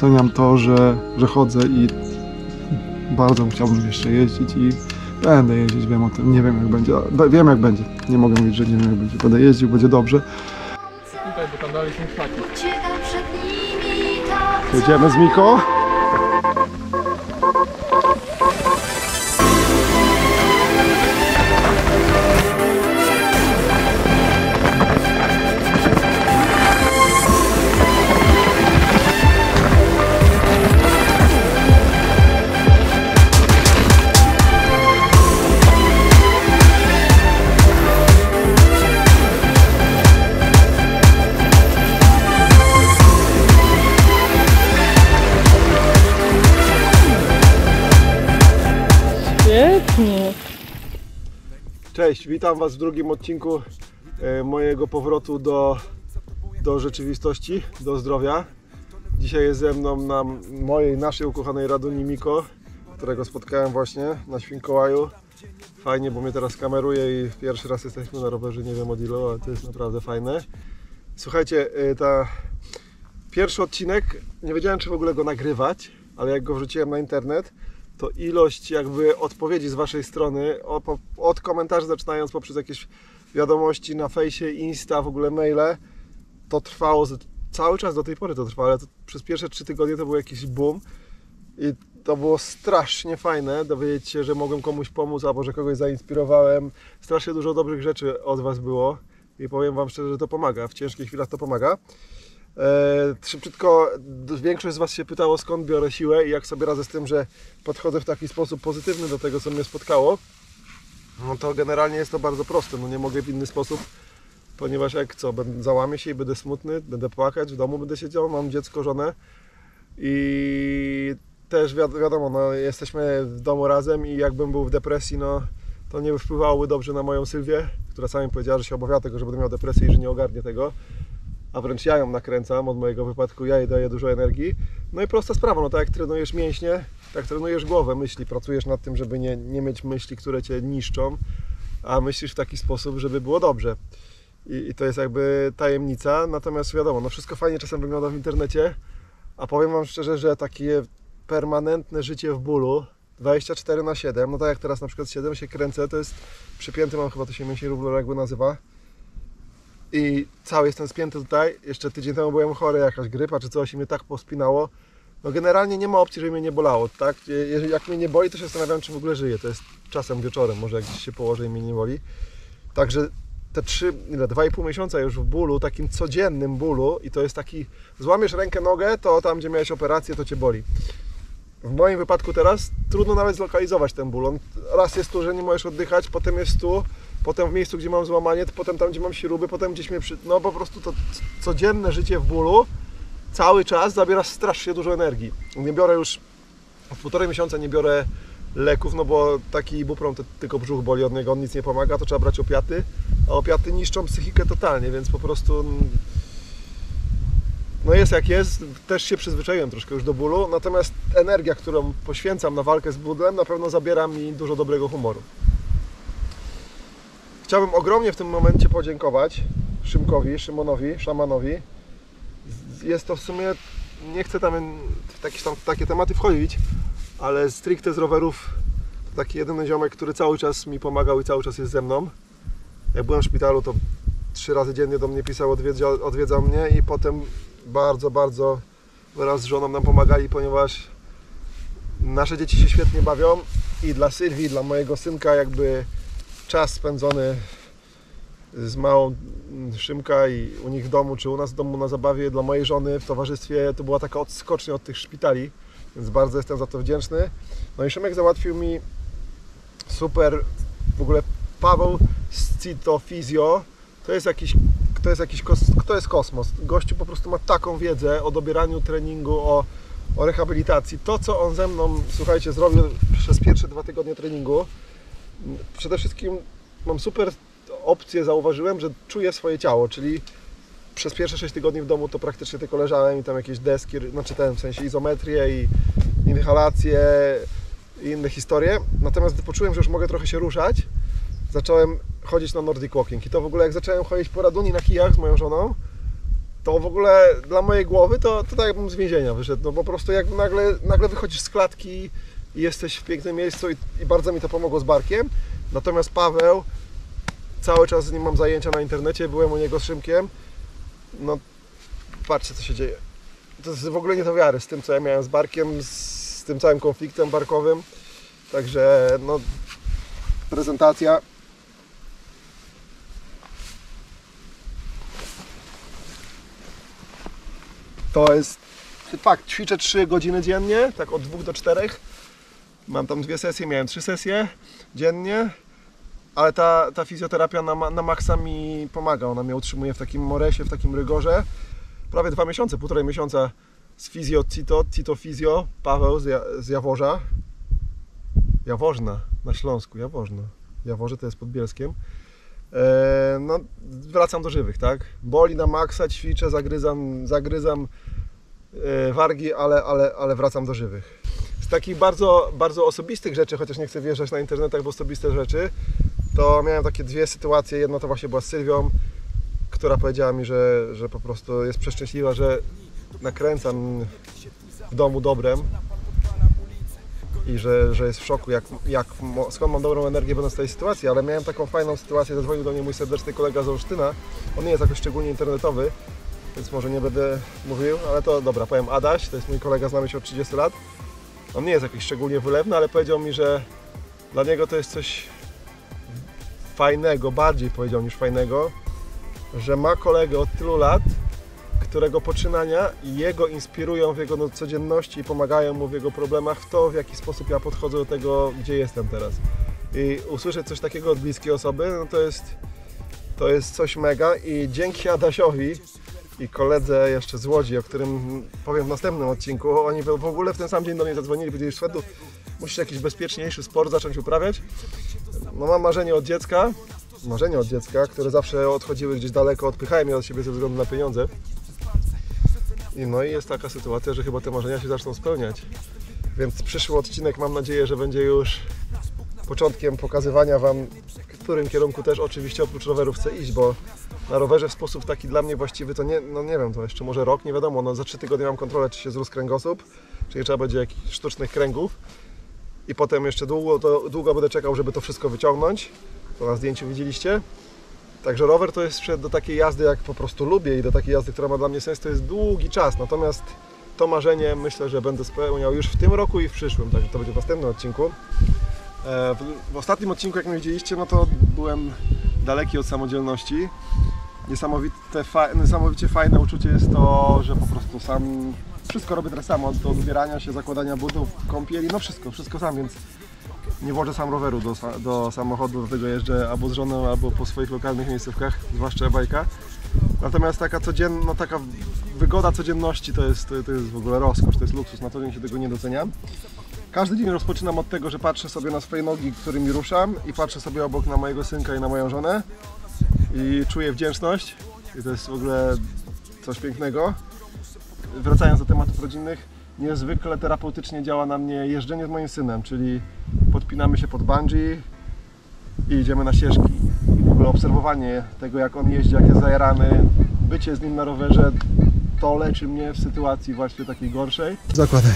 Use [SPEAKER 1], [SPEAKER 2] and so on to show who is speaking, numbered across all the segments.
[SPEAKER 1] doceniam to, że chodzę i bardzo chciałbym jeszcze jeździć i będę jeździć, wiem o tym, nie wiem jak będzie, wiem jak będzie, nie mogę mówić, że nie wiem jak będzie, będę jeździł, będzie dobrze.
[SPEAKER 2] Tutaj, bo tam dalej są szlaki.
[SPEAKER 1] Jedziemy z Miko.
[SPEAKER 2] Świetnie.
[SPEAKER 1] Cześć, witam Was w drugim odcinku mojego powrotu do rzeczywistości, do zdrowia. Dzisiaj jest ze mną na naszej ukochanej Raduni Miko, którego spotkałem właśnie na Świnkołaju. Fajnie, bo mnie teraz kameruje i pierwszy raz jesteśmy na rowerze, nie wiem od ilu, ale to jest naprawdę fajne. Słuchajcie, pierwszy odcinek, nie wiedziałem czy w ogóle go nagrywać, ale jak go wrzuciłem na internet, to ilość jakby odpowiedzi z Waszej strony, od komentarzy zaczynając poprzez jakieś wiadomości na fejsie, Insta, w ogóle maile, to trwało, cały czas do tej pory to trwa, ale to przez pierwsze 3 tygodnie to był jakiś boom i to było strasznie fajne dowiedzieć się, że mogłem komuś pomóc albo że kogoś zainspirowałem. Strasznie dużo dobrych rzeczy od Was było i powiem Wam szczerze, że to pomaga, w ciężkich chwilach to pomaga. Szybciutko, większość z Was się pytało, skąd biorę siłę i jak sobie radzę z tym, że podchodzę w taki sposób pozytywny do tego, co mnie spotkało. No to generalnie jest to bardzo proste, no nie mogę w inny sposób, ponieważ załamię się i będę smutny, będę płakać, w domu będę siedział, mam dziecko, żonę i też wiadomo, no jesteśmy w domu razem i jakbym był w depresji, no to nie wpływałoby dobrze na moją Sylwię, która sama mi powiedziała, że się obawia tego, że będę miał depresję i że nie ogarnie tego. A wręcz ja ją nakręcam od mojego wypadku, ja jej daję dużo energii. No i prosta sprawa, no tak jak trenujesz mięśnie, tak trenujesz głowę, myśli, pracujesz nad tym, żeby nie mieć myśli, które Cię niszczą, a myślisz w taki sposób, żeby było dobrze. I to jest jakby tajemnica, natomiast wiadomo, no wszystko fajnie czasem wygląda w internecie, a powiem Wam szczerze, że takie permanentne życie w bólu, 24/7, no tak jak teraz na przykład siedzę, się kręcę, to jest przypięty, mam chyba to się mięsień rubler jakby nazywa. I cały jestem spięty tutaj, jeszcze tydzień temu byłem chory, jakaś grypa czy coś i mnie tak pospinało. No generalnie nie ma opcji, żeby mnie nie bolało, tak? Jak mnie nie boli, to się zastanawiam, czy w ogóle żyję. To jest czasem wieczorem, może jak gdzieś się położę i mnie nie boli. Także te 2,5 miesiąca już w bólu, takim codziennym bólu i to jest taki, złamiesz rękę, nogę, to tam gdzie miałeś operację, to Cię boli. W moim wypadku teraz trudno nawet zlokalizować ten ból. On raz jest tu, że nie możesz oddychać, potem jest tu, potem w miejscu, gdzie mam złamanie, potem tam, gdzie mam śruby, potem gdzieś mnie no po prostu to codzienne życie w bólu cały czas zabiera strasznie dużo energii. Nie biorę już od 1,5 miesiąca nie biorę leków, no bo taki ibuprofen to tylko brzuch boli, od niego on nic nie pomaga, to trzeba brać opiaty, a opiaty niszczą psychikę totalnie, więc po prostu no jest jak jest, też się przyzwyczaiłem troszkę już do bólu, natomiast energia, którą poświęcam na walkę z bólem, na pewno zabiera mi dużo dobrego humoru. Chciałbym ogromnie w tym momencie podziękować Szymonowi, szamanowi. Jest to w sumie, nie chcę tam w takie tematy wchodzić, ale stricte z rowerów to taki jedyny ziomek, który cały czas mi pomagał i cały czas jest ze mną. Jak byłem w szpitalu, to 3 razy dziennie do mnie pisał, odwiedzał mnie i potem bardzo wraz z żoną nam pomagali, ponieważ nasze dzieci się świetnie bawią i dla Sylwii, dla mojego synka jakby czas spędzony z małą Szymka i u nich w domu, czy u nas w domu na zabawie, dla mojej żony w towarzystwie, to była taka odskocznia od tych szpitali, więc bardzo jestem za to wdzięczny. No i Szymek załatwił mi super, w ogóle Paweł z Cito Fizjo, to jest kosmos. Gościu po prostu ma taką wiedzę o dobieraniu treningu, o rehabilitacji. To, co on ze mną, słuchajcie, zrobił przez pierwsze 2 tygodnie treningu, przede wszystkim mam super opcję, zauważyłem, że czuję swoje ciało, czyli przez pierwsze 6 tygodni w domu to praktycznie tylko leżałem i tam jakieś deski, znaczy w sensie izometrię i inhalacje i inne historie. Natomiast gdy poczułem, że już mogę trochę się ruszać, zacząłem chodzić na Nordic Walking. I to w ogóle jak zacząłem chodzić po Raduni na kijach z moją żoną, to w ogóle dla mojej głowy to tak jakbym z więzienia wyszedł, no po prostu jak nagle wychodzisz z klatki i jesteś w pięknym miejscu i bardzo mi to pomogło z barkiem. Natomiast Paweł, cały czas z nim mam zajęcia na internecie, byłem u niego z Szymkiem, no patrzcie co się dzieje. To jest w ogóle nie do wiary z tym co ja miałem z barkiem, z tym całym konfliktem barkowym, także no prezentacja. To jest fakt, ćwiczę 3 godziny dziennie, tak od 2 do 4. Mam tam 2 sesje, miałem 3 sesje dziennie, ale ta fizjoterapia na maksa mi pomaga. Ona mnie utrzymuje w takim moresie, w takim rygorze. Prawie 2 miesiące, 1,5 miesiąca z fizjo Cito Fizjo, Paweł z Jaworza. Jaworzna, na Śląsku, Jaworzno. Jaworze to jest pod Bielskiem. No, wracam do żywych, tak? Boli na maksa, ćwiczę, zagryzam wargi, ale wracam do żywych. Z takich bardzo, bardzo osobistych rzeczy, chociaż nie chcę wjeżdżać na internetach w osobiste rzeczy, to miałem takie 2 sytuacje. Jedna to właśnie była z Sylwią, która powiedziała mi, że po prostu jest przeszczęśliwa, że nakręcam w domu dobrem i że jest w szoku, skąd mam dobrą energię będąc w tej sytuacji, ale miałem taką fajną sytuację, zadzwonił do mnie mój serdeczny kolega z Olsztyna. On nie jest jakoś szczególnie internetowy, więc może nie będę mówił, ale to dobra, powiem Adaś, to jest mój kolega, znamy się od 30 lat. On nie jest jakiś szczególnie wylewny, ale powiedział mi, że dla niego to jest coś fajnego, bardziej powiedział niż fajnego, że ma kolegę od tylu lat, którego poczynania jego inspirują w jego codzienności i pomagają mu w jego problemach, w to, w jaki sposób ja podchodzę do tego, gdzie jestem teraz. I usłyszeć coś takiego od bliskiej osoby, no to jest coś mega i dzięki Adasiowi i koledze jeszcze z Łodzi, o którym powiem w następnym odcinku, oni w ogóle w ten sam dzień do mnie zadzwonili i powiedzieli: Szwedu, musisz jakiś bezpieczniejszy sport zacząć uprawiać. No mam marzenie od dziecka, które zawsze odchodziły gdzieś daleko, odpychałem je od siebie ze względu na pieniądze. No i jest taka sytuacja, że chyba te marzenia się zaczną spełniać. Więc przyszły odcinek mam nadzieję, że będzie już początkiem pokazywania Wam, w którym kierunku też oczywiście oprócz rowerów chcę iść, bo na rowerze w sposób taki dla mnie właściwy to nie wiem, to jeszcze może rok, nie wiadomo, no za 3 tygodnie mam kontrolę, czy się zrósł kręgosłup, czy nie trzeba będzie jakichś sztucznych kręgów i potem jeszcze długo będę czekał, żeby to wszystko wyciągnąć, to na zdjęciu widzieliście. Także rower to jest do takiej jazdy, jak po prostu lubię i do takiej jazdy, która ma dla mnie sens, to jest długi czas, natomiast to marzenie myślę, że będę spełniał już w tym roku i w przyszłym, także to będzie w następnym odcinku. W ostatnim odcinku, jak mnie widzieliście, no to byłem daleki od samodzielności. Niesamowicie fajne uczucie jest to, że po prostu sam wszystko robię tyle samo, od ubierania się, zakładania butów, kąpieli, no wszystko sam, więc nie włożę sam roweru do samochodu, do tego jeżdżę albo z żoną, albo po swoich lokalnych miejscówkach, zwłaszcza bajka. Natomiast taka wygoda codzienności to jest w ogóle rozkosz, to jest luksus, na co dzień się tego nie doceniam. Każdy dzień rozpoczynam od tego, że patrzę sobie na swoje nogi, którymi ruszam i patrzę sobie obok na mojego synka i na moją żonę i czuję wdzięczność i to jest w ogóle coś pięknego. Wracając do tematów rodzinnych, niezwykle terapeutycznie działa na mnie jeżdżenie z moim synem, czyli podpinamy się pod bungee i idziemy na ścieżki. I w ogóle obserwowanie tego, jak on jeździ, jak jest zajarany, bycie z nim na rowerze, to leczy mnie w sytuacji właśnie takiej gorszej. Zakładaj.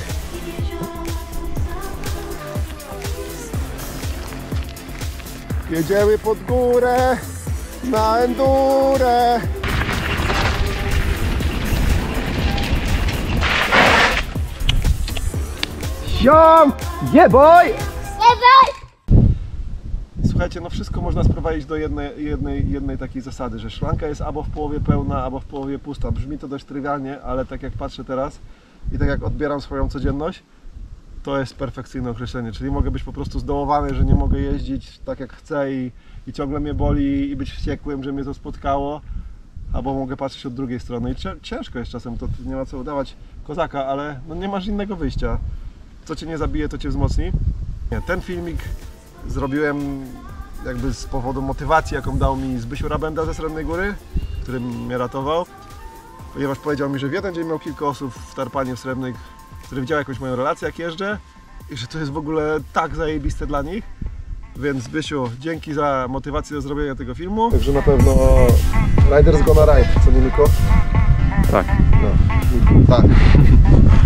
[SPEAKER 1] Jedziemy pod górę na endurę. Ziom! Yeah boy! Słuchajcie, no wszystko można sprowadzić do jednej takiej zasady, że szklanka jest albo w połowie pełna, albo w połowie pusta. Brzmi to dość trywialnie, ale tak jak patrzę teraz i tak jak odbieram swoją codzienność, to jest perfekcyjne określenie, czyli mogę być po prostu zdołowany, że nie mogę jeździć tak jak chcę i ciągle mnie boli i być wściekłym, że mnie to spotkało, albo mogę patrzeć od drugiej strony i ciężko jest czasem, to nie ma co udawać kozaka, ale no nie masz innego wyjścia. Co Cię nie zabije, to Cię wzmocni. Ten filmik zrobiłem jakby z powodu motywacji, jaką dał mi Zbysiu Rabenda ze Srebrnej Góry, który mnie ratował, ponieważ powiedział mi, że w jeden dzień miał kilka osób w Tarpanie w Srebrnej, które widziały jakąś moją relację, jak jeżdżę i że to jest w ogóle tak zajebiste dla nich. Więc Zbysiu, dzięki za motywację do zrobienia tego filmu. Także na pewno Riders Gonna Ride, co nie tylko.
[SPEAKER 2] Tak.
[SPEAKER 1] No, tak.